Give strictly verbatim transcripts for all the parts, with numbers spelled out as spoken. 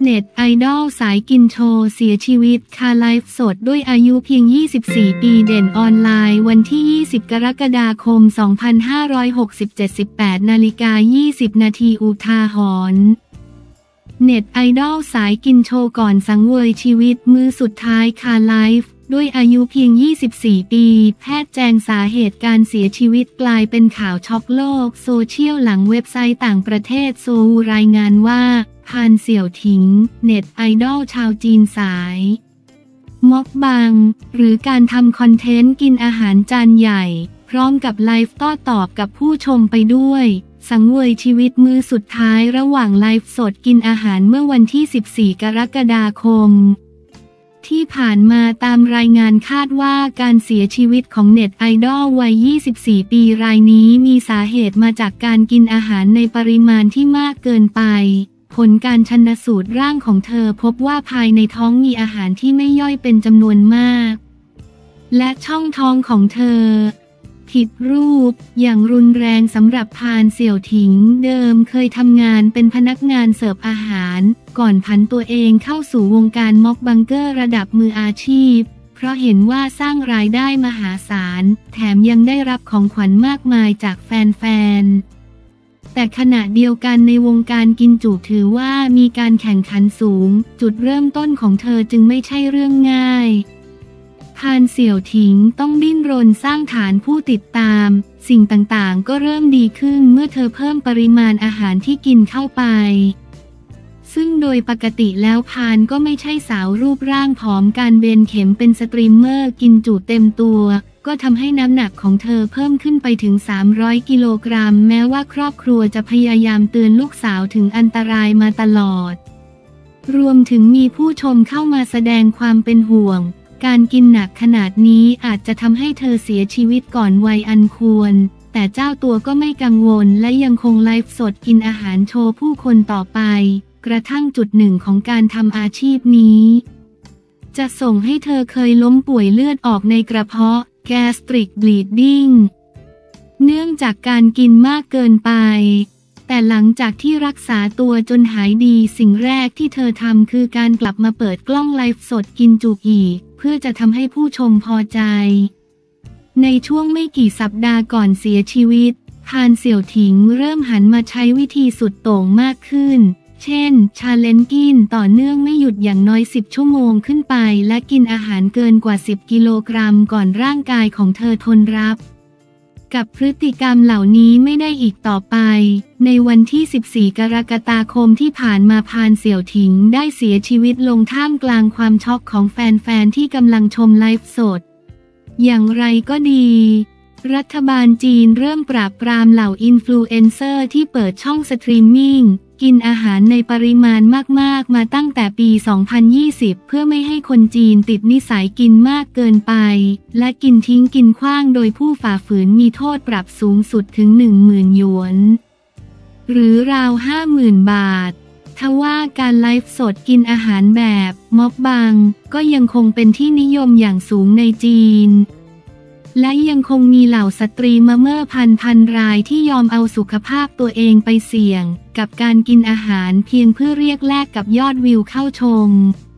เน็ตไอดอลสายกินโชว์เสียชีวิตคาไลฟ์สดด้วยอายุเพียง ยี่สิบสี่ ปีเด่นออนไลน์วันที่ ยี่สิบ กรกฎาคม สองพันห้าร้อยหกสิบเจ็ด สิบแปด นาฬิกา ยี่สิบ นาทีอุทาหรณ์เน็ตไอดอลสายกินโชว์ก่อนสังเวยชีวิตมือสุดท้ายคาไลฟ์ด้วยอายุเพียง ยี่สิบสี่ ปีแพทย์แจ้งสาเหตุการเสียชีวิตกลายเป็นข่าวช็อกโลกโซเชียลหลังเว็บไซต์ต่างประเทศโซลรายงานว่าพานเสี่ยวถิงเน็ตไอดอลชาวจีนสายม็อกบังหรือการทำคอนเทนต์กินอาหารจานใหญ่พร้อมกับไลฟ์โต้ตอบกับผู้ชมไปด้วยสังเวยชีวิตมือสุดท้ายระหว่างไลฟ์สดกินอาหารเมื่อวันที่ สิบสี่ กรกฎาคมที่ผ่านมาตามรายงานคาดว่าการเสียชีวิตของเน็ตไอดอลวัย ยี่สิบสี่ ปีรายนี้มีสาเหตุมาจากการกินอาหารในปริมาณที่มากเกินไปผลการชันสูตรร่างของเธอพบว่าภายในท้องมีอาหารที่ไม่ย่อยเป็นจำนวนมากและช่องท้องของเธอผิดรูปอย่างรุนแรงสำหรับพานเสี่ยวถิงเดิมเคยทำงานเป็นพนักงานเสิร์ฟอาหารก่อนผันตัวเองเข้าสู่วงการม็อกบังเกอร์ระดับมืออาชีพเพราะเห็นว่าสร้างรายได้มหาศาลแถมยังได้รับของขวัญมากมายจากแฟนๆแต่ขณะเดียวกันในวงการกินจุถือว่ามีการแข่งขันสูงจุดเริ่มต้นของเธอจึงไม่ใช่เรื่องง่ายพานเสี่ยวถิงต้องดิ้นรนสร้างฐานผู้ติดตามสิ่งต่างๆก็เริ่มดีขึ้นเมื่อเธอเพิ่มปริมาณอาหารที่กินเข้าไปซึ่งโดยปกติแล้วพานก็ไม่ใช่สาวรูปร่างผอมการเบนเข็มเป็นสตรีมเมอร์กินจุเต็มตัวก็ทำให้น้ำหนักของเธอเพิ่มขึ้นไปถึงสามร้อยกิโลกรัมแม้ว่าครอบครัวจะพยายามเตือนลูกสาวถึงอันตรายมาตลอดรวมถึงมีผู้ชมเข้ามาแสดงความเป็นห่วงการกินหนักขนาดนี้อาจจะทำให้เธอเสียชีวิตก่อนวัยอันควรแต่เจ้าตัวก็ไม่กังวลและยังคงไลฟ์สดกินอาหารโชว์ผู้คนต่อไปกระทั่งจุดหนึ่งของการทำอาชีพนี้จะส่งให้เธอเคยล้มป่วยเลือดออกในกระเพาะ gastric bleeding เนื่องจากการกินมากเกินไปแต่หลังจากที่รักษาตัวจนหายดีสิ่งแรกที่เธอทำคือการกลับมาเปิดกล้องไลฟ์สดกินจุอีกเพื่อจะทำให้ผู้ชมพอใจในช่วงไม่กี่สัปดาห์ก่อนเสียชีวิตพานเสี่ยวถิงเริ่มหันมาใช้วิธีสุดโต่งมากขึ้นเช่นชาเลนจ์กินต่อเนื่องไม่หยุดอย่างน้อยสิบชั่วโมงขึ้นไปและกินอาหารเกินกว่าสิบกิโลกรัมก่อนร่างกายของเธอทนรับกับพฤติกรรมเหล่านี้ไม่ได้อีกต่อไปในวันที่ สิบสี่ กรกฎาคมที่ผ่านมาพานเสี่ยวถิงได้เสียชีวิตลงท่ามกลางความช็อกของแฟนๆที่กำลังชมไลฟ์สดอย่างไรก็ดีรัฐบาลจีนเริ่มปราบปรามเหล่าอินฟลูเอนเซอร์ที่เปิดช่องสตรีมมิ่งกินอาหารในปริมาณมากๆมาตั้งแต่ปี สองพันยี่สิบ เพื่อไม่ให้คนจีนติดนิสัยกินมากเกินไปและกินทิ้งกินขว้างโดยผู้ฝ่าฝืนมีโทษปรับสูงสุดถึง หนึ่งหมื่น หยวนหรือราว ห้าหมื่น บาททว่าการไลฟ์สดกินอาหารแบบม็อกบังก็ยังคงเป็นที่นิยมอย่างสูงในจีนและยังคงมีเหล่าสตรีมาเมอร์พันพันรายที่ยอมเอาสุขภาพตัวเองไปเสี่ยงกับการกินอาหารเพียงเพื่อเรียกแลกกับยอดวิวเข้าชม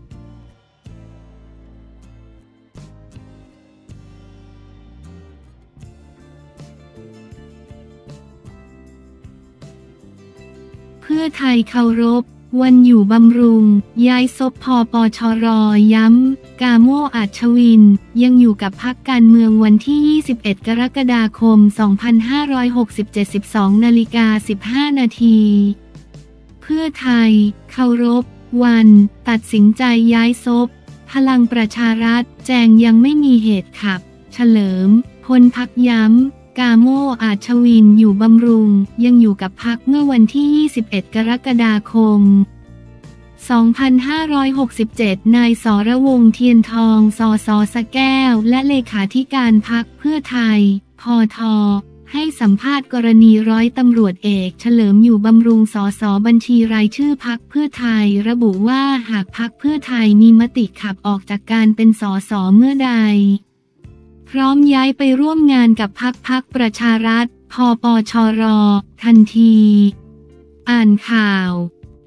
เพื่อไทยเคารพวันอยู่บำรุงย้ายซบพปชรย้ำกาโมอาชวินยังอยู่กับพรรคการเมืองวันที่ ยี่สิบเอ็ด กรกฎาคม สองพันห้าร้อยหกสิบเจ็ด สิบสอง นาฬิกา สิบห้า นาทีเพื่อไทยเคารพวันตัดสินใจย้ายซบพลังประชารัฐแจงยังไม่มีเหตุขับเฉลิมพลพรรคย้ำกาโมอาชวินอยู่บำรุงยังอยู่กับพรรคเมื่อวันที่ ยี่สิบเอ็ด กรกฎาคม สองพันห้าร้อยหกสิบเจ็ด นายสรวงศ์เทียนทอง สส สแก้วและเลขาธิการพรรคเพื่อไทย พท ให้สัมภาษณ์กรณีร้อยตำรวจเอกเฉลิมอยู่บำรุงสสบัญชีรายชื่อพรรคเพื่อไทยระบุว่าหากพรรคเพื่อไทยมีมติขับออกจากการเป็นสสเมื่อใดพร้อมย้ายไปร่วมงานกับพรรคพรรคประชารัฐ พปชร ทันทีอ่านข่าว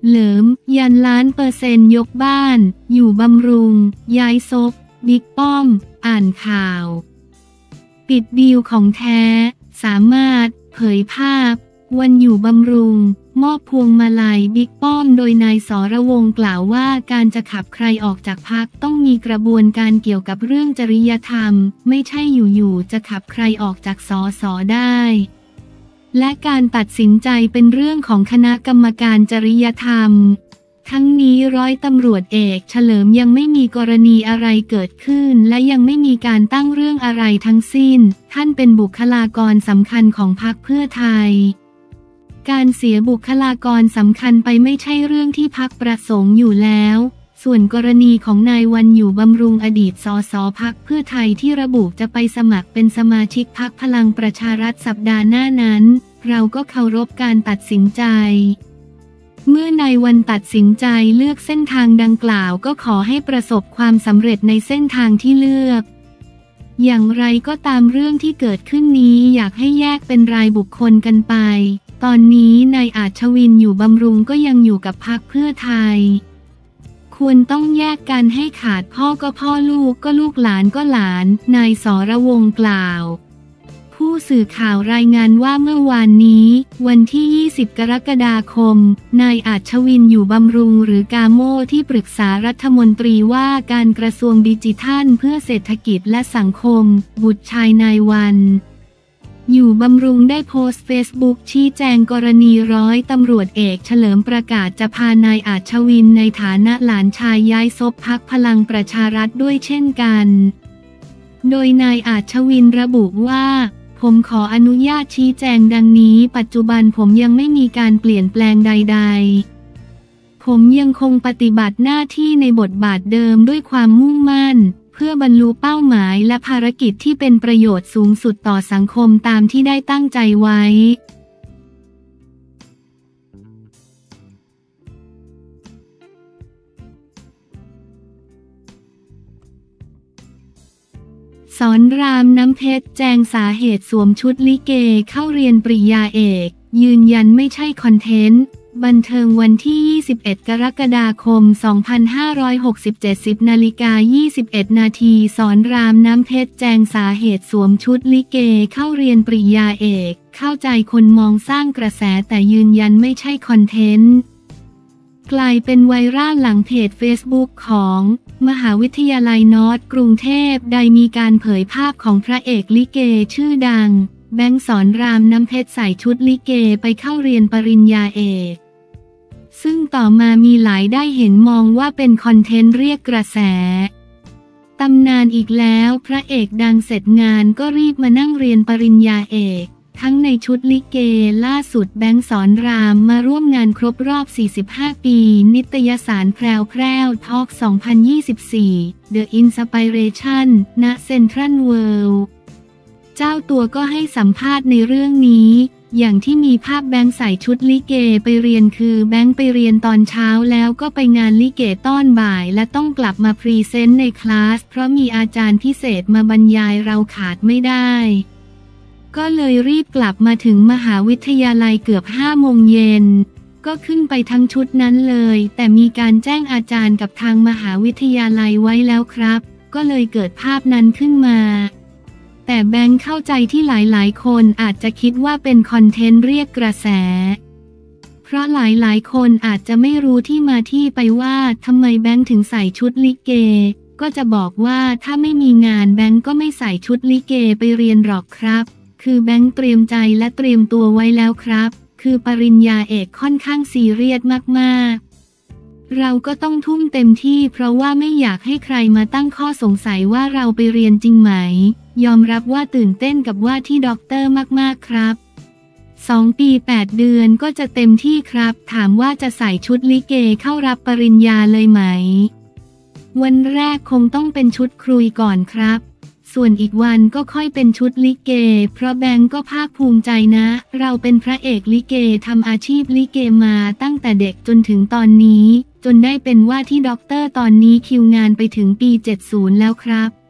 เหลิมยันล้านเปอร์เซ็นต์ยกบ้านอยู่บำรุงย้ายซบบิ๊กป้อมอ่านข่าวปิดดีลของแท้สามารถเผยภาพวันอยู่บำรุงมอบพวงมาลัยบิ๊กป้อมโดยนายสรวงศ์กล่าวว่าการจะขับใครออกจากพรรคต้องมีกระบวนการเกี่ยวกับเรื่องจริยธรรมไม่ใช่อยู่ๆจะขับใครออกจากสสได้และการตัดสินใจเป็นเรื่องของคณะกรรมการจริยธรรมทั้งนี้ร้อยตำรวจเอกเฉลิมยังไม่มีกรณีอะไรเกิดขึ้นและยังไม่มีการตั้งเรื่องอะไรทั้งสิ้นท่านเป็นบุคลากรสำคัญของพรรคเพื่อไทยการเสียบุคลากรสำคัญไปไม่ใช่เรื่องที่พรรคประสงค์อยู่แล้วส่วนกรณีของนายวันอยู่บำรุงอดีตสสพรรคเพื่อไทยที่ระบุจะไปสมัครเป็นสมาชิกพรรคพลังประชารัฐสัปดาห์หน้านั้นเราก็เคารพการตัดสินใจเมื่อนายวันตัดสินใจเลือกเส้นทางดังกล่าวก็ขอให้ประสบความสำเร็จในเส้นทางที่เลือกอย่างไรก็ตามเรื่องที่เกิดขึ้นนี้อยากให้แยกเป็นรายบุคคลกันไปตอนนี้นายอาชวินอยู่บำรุงก็ยังอยู่กับพรรคเพื่อไทยควรต้องแยกกันให้ขาดพ่อก็พ่อลูกก็ลูกหลานก็หลานนายสรวงศ์กล่าวผู้สื่อข่าวรายงานว่าเมื่อวานนี้วันที่ยี่สิบกรกฎาคมนายอาชวินอยู่บำรุงหรือกาโม่ที่ปรึกษารัฐมนตรีว่าการกระทรวงดิจิทัลเพื่อเศรษฐกิจและสังคมบุตรชายนายวันอยู่บำรุงได้โพสต์เฟซบุ๊กชี้แจงกรณีร้อยตำรวจเอกเฉลิมประกาศจะพานายอาชวินในฐานะหลานชายย้ายซบพรรคพลังประชารัฐด้วยเช่นกันโดยนายอาชวินระบุว่าผมขออนุญาตชี้แจงดังนี้ปัจจุบันผมยังไม่มีการเปลี่ยนแปลงใดๆผมยังคงปฏิบัติหน้าที่ในบทบาทเดิมด้วยความมุ่งมั่นเพื่อบรรลุเป้าหมายและภารกิจที่เป็นประโยชน์สูงสุดต่อสังคมตามที่ได้ตั้งใจไว้สอนรามน้ำเพชรแจงสาเหตุสวมชุดลิเกเข้าเรียนปริญญาเอกยืนยันไม่ใช่คอนเทนต์บันเทิงวันที่ยี่สิบเอ็ดกรกฎาคมสองพันห้าร้อยหกสิบเจ็ด สิบนาฬิกายี่สิบเอ็ดนาทีสอนรามน้ำเพชรแจงสาเหตุสวมชุดลิเกเข้าเรียนปริญญาเอกเข้าใจคนมองสร้างกระแสแต่ยืนยันไม่ใช่คอนเทนต์กลายเป็นไวรัลหลังเพจ เฟซบุ๊ก ของมหาวิทยาลัยนอร์ทกรุงเทพได้มีการเผยภาพของพระเอกลิเกชื่อดังแบงค์สอนรามน้ำเพชรใส่ชุดลิเกไปเข้าเรียนปริญญาเอกซึ่งต่อมามีหลายได้เห็นมองว่าเป็นคอนเทนต์เรียกกระแสตำนานอีกแล้วพระเอกดังเสร็จงานก็รีบมานั่งเรียนปริญญาเอกทั้งในชุดลิเกล่าสุดแบงค์สอนรามมาร่วมงานครบรอบสี่สิบห้าปีนิตยสารแพรวแพรวทอล์กสองพันยี่สิบสี่ The Inspiration ณ เซ็นทรัลเวิลด์ เจ้าตัวก็ให้สัมภาษณ์ในเรื่องนี้อย่างที่มีภาพแบงค์ใส่ชุดลิเกไปเรียนคือแบงค์ไปเรียนตอนเช้าแล้วก็ไปงานลิเกตอนบ่ายและต้องกลับมาพรีเซนต์ในคลาสเพราะมีอาจารย์พิเศษมาบรรยายเราขาดไม่ได้ก็เลยรีบกลับมาถึงมหาวิทยาลัยเกือบห้าโมงเย็นก็ขึ้นไปทั้งชุดนั้นเลยแต่มีการแจ้งอาจารย์กับทางมหาวิทยาลัยไว้แล้วครับก็เลยเกิดภาพนั้นขึ้นมาแต่แบงค์เข้าใจที่หลายๆคนอาจจะคิดว่าเป็นคอนเทนต์เรียกกระแสเพราะหลายๆคนอาจจะไม่รู้ที่มาที่ไปว่าทำไมแบงค์ถึงใส่ชุดลิเกก็จะบอกว่าถ้าไม่มีงานแบงค์ก็ไม่ใส่ชุดลิเกไปเรียนหรอกครับคือแบงค์เตรียมใจและเตรียมตัวไว้แล้วครับคือปริญญาเอกค่อนข้างซีเรียสมากๆเราก็ต้องทุ่มเต็มที่เพราะว่าไม่อยากให้ใครมาตั้งข้อสงสัยว่าเราไปเรียนจริงไหมยอมรับว่าตื่นเต้นกับว่าที่ด็อกเตอร์มากๆครับสองปีแปดเดือนก็จะเต็มที่ครับถามว่าจะใส่ชุดลิเกเข้ารับปริญญาเลยไหมวันแรกคงต้องเป็นชุดครุยก่อนครับส่วนอีกวันก็ค่อยเป็นชุดลิเกเพราะแบงก์ก็ภาคภูมิใจนะเราเป็นพระเอกลิเกทำอาชีพลิเกมาตั้งแต่เด็กจนถึงตอนนี้จนได้เป็นว่าที่ด็อกเตอร์ตอนนี้คิวงานไปถึงปีเจ็ดสิบแล้วครับ